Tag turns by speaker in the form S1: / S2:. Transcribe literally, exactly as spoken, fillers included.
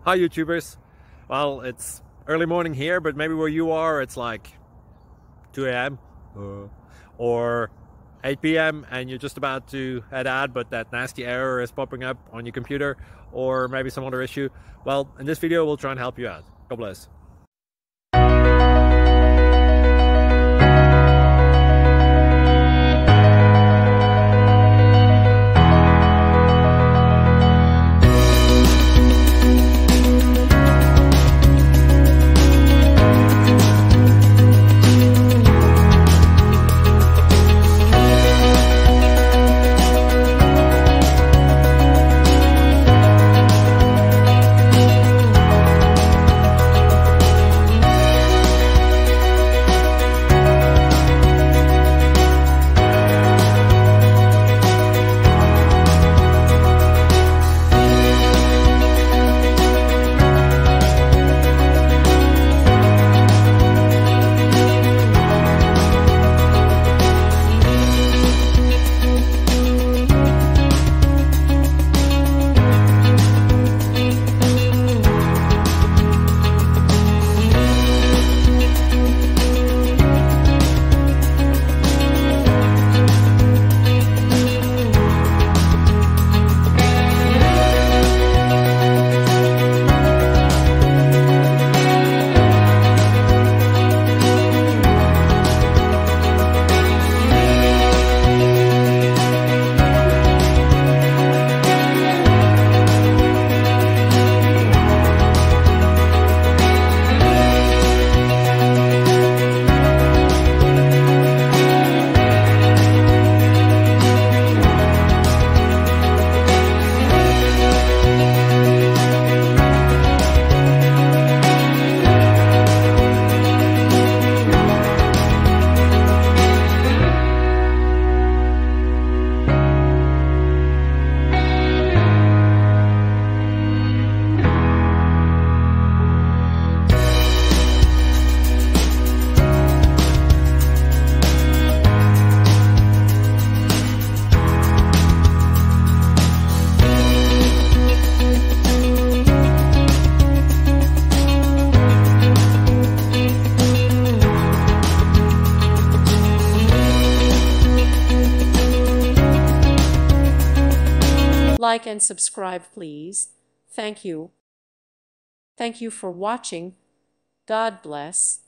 S1: Hi YouTubers. Well, it's early morning here, but maybe where you are it's like two A M uh, or eight P M and you're just about to head out, but that nasty error is popping up on your computer, or maybe some other issue. Well, in this video we'll try and help you out. God bless.
S2: Like and subscribe, please. Thank you. Thank you for watching. God bless.